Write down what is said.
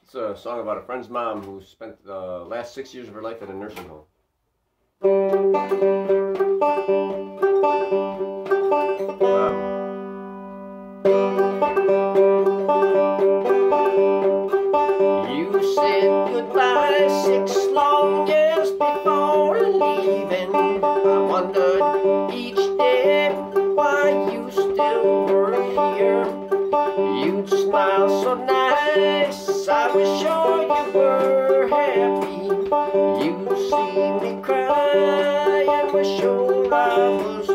It's a song about a friend's mom who spent the last 6 years of her life in a nursing home. You said goodbye 6 long years before leaving. I wondered each day why you still were here. You'd smile so nice, I was sure you were happy. You'd see me cry and was sure I was